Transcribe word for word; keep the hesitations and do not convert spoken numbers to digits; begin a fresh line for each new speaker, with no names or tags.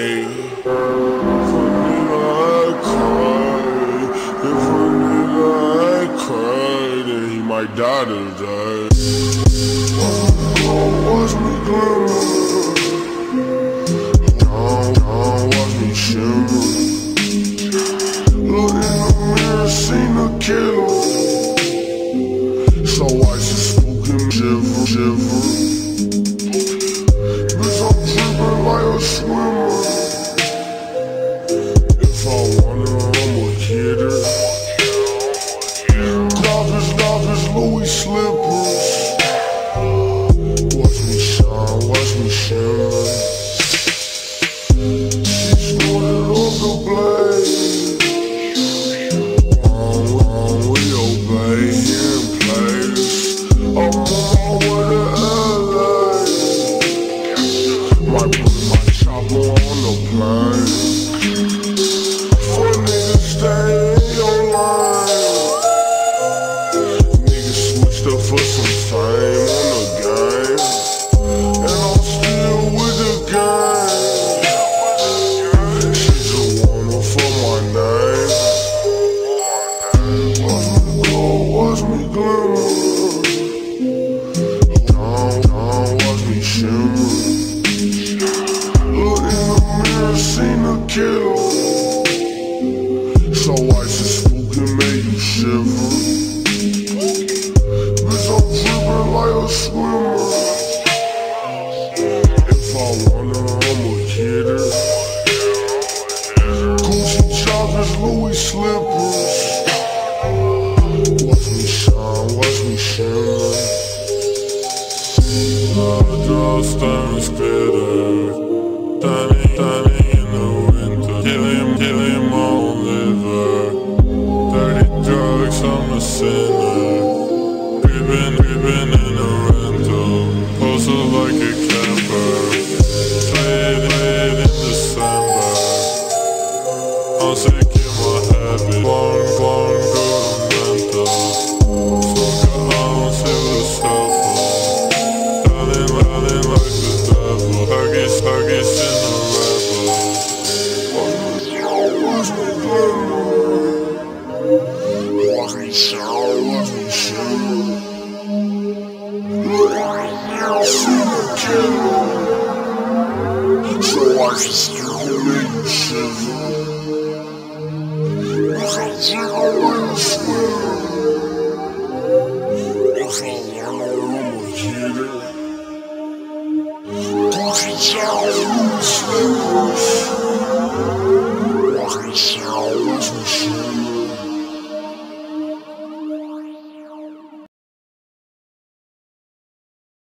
day. If a nigga ain't cry, if a nigga ain't cry, then he might die today. Watch me glimmer, don't, don't watch me shimmer. Look in the mirror, seen the killer, so I just spook him, shiver, shiver. Bitch, I'm drippin' like a swimmer. If I want her, I'ma get her. Glockers, glockers, Louis slippers. Watch me shine, watch me shimmer. She snorted off the blade. Wrong, wrong, we obey, here in place. I'm on my way to L A. Might put my chopper on the plane. For niggas stay in your line. Niggas switched up for some fame on the game, and I'm still with the gang. She just wanna for my name. Watch me glow, watch me glimmer. Don't, don't watch me shimmer. Look in the mirror, seen the killer, so I just spook him, make you shiver. Bitch, I'm drippin' like a swimmer. If I want her, I'ma get her. Gucci choppers, Louis slippers. Watch me shine, watch me shimmer. Draw stone spitter, shining, shining in the winter. Kill him, kill him on liver. Dirty drugs, I'm a sinner. Creepin', creepin' in a rental. Posted like a camper. Play it, play it in December. I'm sick in my habit. Long, long, good mental. Smoke a ounce, it was helpful. Darling, darling like the devil. Huggies, huggies in the rebel. Watch me glimmer. Watch me shine, watch me shimmer. Look right now, see the killer, so I just spook him, make you shiver. If I jiggle like a swimmer. If I want her, I'ma get her. Gucci choppers, Louis slippers. Watch me shine, watch me shine.